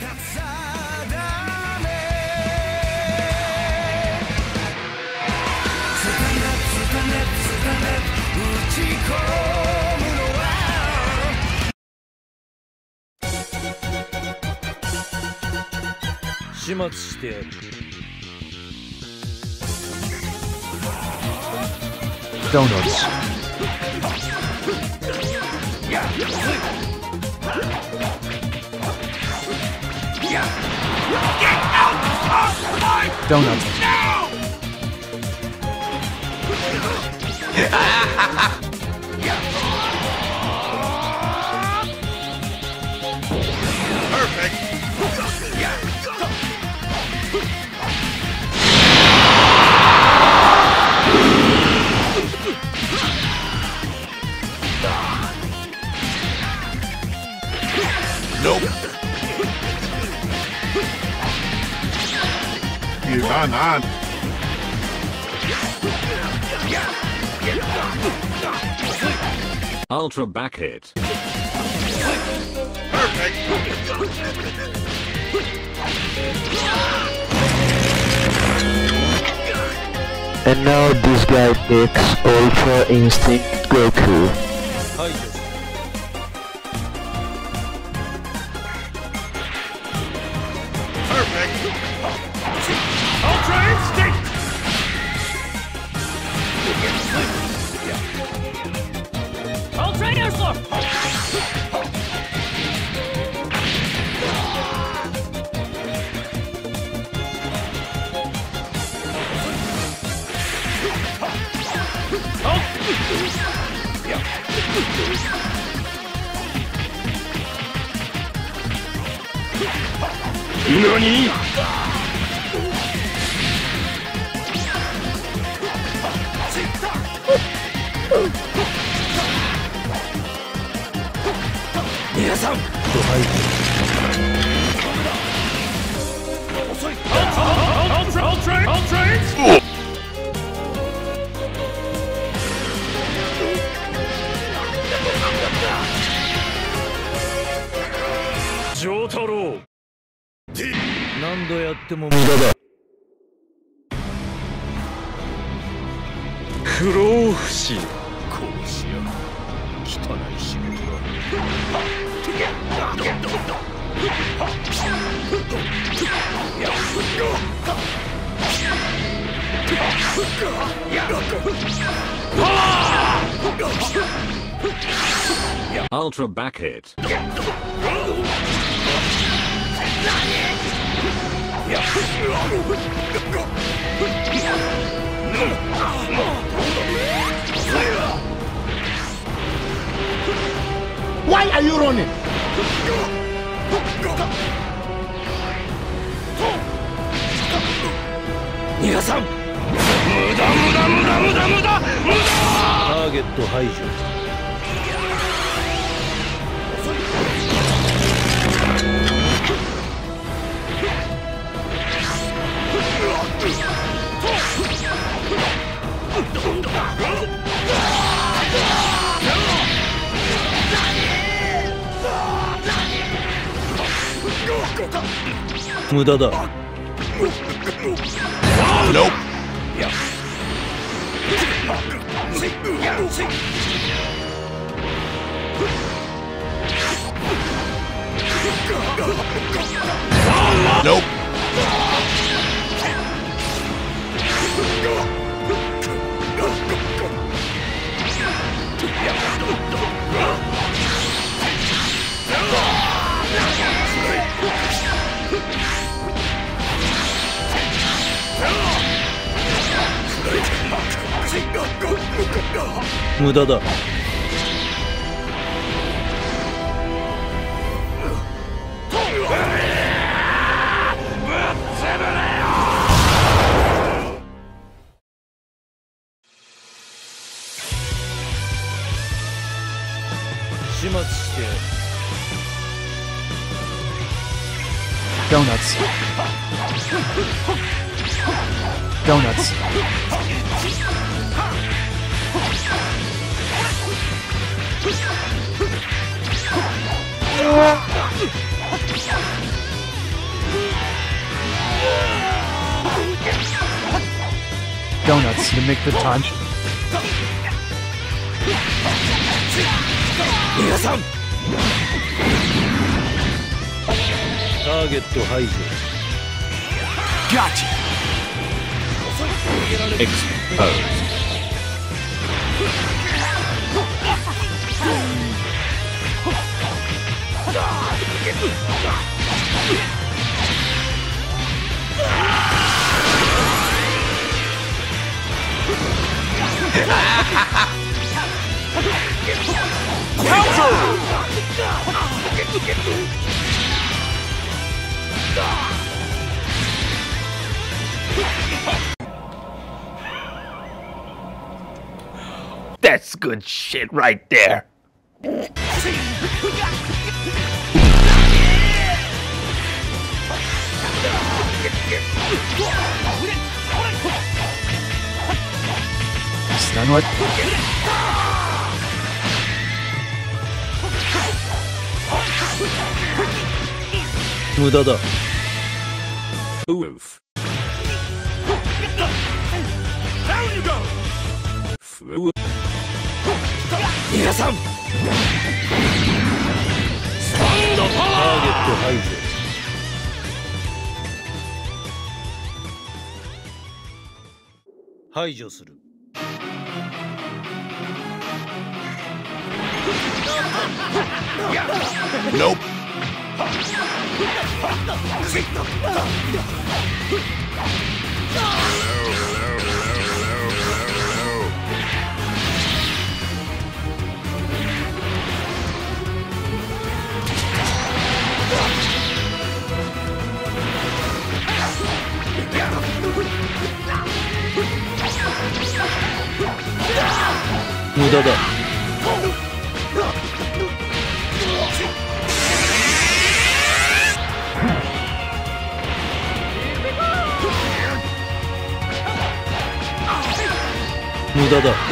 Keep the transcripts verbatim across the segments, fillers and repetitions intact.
始末してやる。 Donuts. Donuts. Perfect. Nope. You are not. Ultra back hit. Perfect. And now this guy picks Ultra Instinct Goku. 排除した。 Perfect. Ultra Instinct! Ultra Air Slurp! NANI? 皆さん、ドハイ遅い。Ultra Ultra Ultra Instinct! 丈太郎、何度やっても無駄だ。不老不死、こうしや汚い仕事だ。 Ultra back hit. Why are you running? 皆さん、無駄無駄無駄無駄無駄無駄。ターゲット排除。無駄だ。 Nope. Nope. 無駄だ。始末してやる。 Donuts. Donuts. Donuts to make the time. 逃がさん。ターゲット排除。 Gotcha. Exposed. That's good shit right there. スタノイ。 無駄だ。 Oof. Flu. 逃がさん。スタンドパワー。ターゲット排除。排除する。 Nope. No. 無駄だ。無駄だ。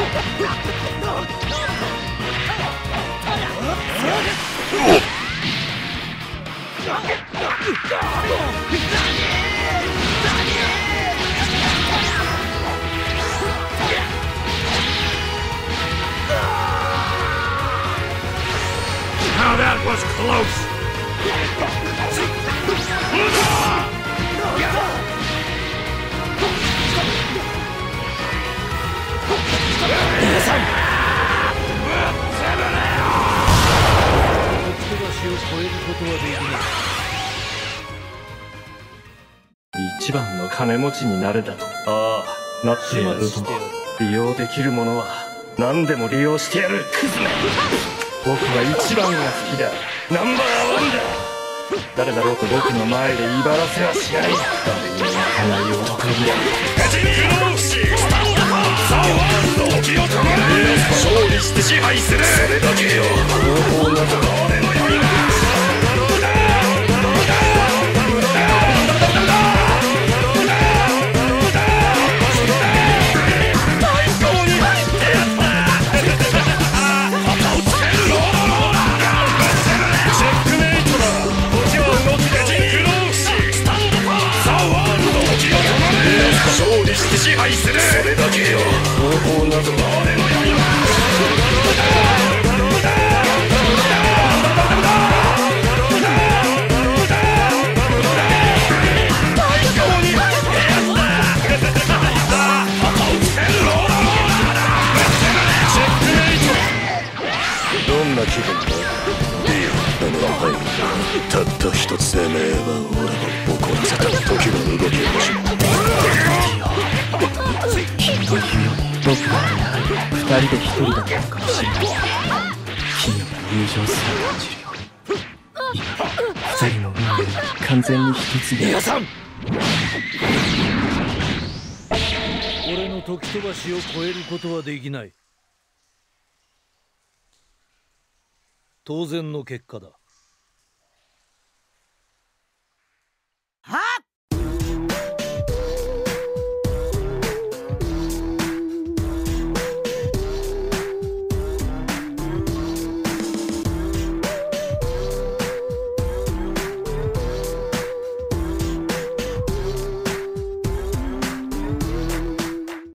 Now that was close. 一番の金持ちになれだと。ああ、なってやるぞ。利用できるものは何でも利用してやる。クズめ。僕は一番が好きだ。ナンバーワンだ。誰だろうと僕の前で威張らせはしない。誰にも負けない男になる。スタンドパワー。さあワールド時を止める。勝利して支配する。それだけよ。方法など俺の闇が。勝利して支配する。それだけよ。方法など俺の闇が。どんな気分だ。いや、あの範囲たった一つでめえば俺を怒らせた時の動きをしまう。 君の言うように僕がやはり二人で一人だったのかもしれない。奇妙な友情すら感じるよ。今二人の運命は完全に一つで。 皆さん、俺の時飛ばしを超えることはできない。当然の結果だ。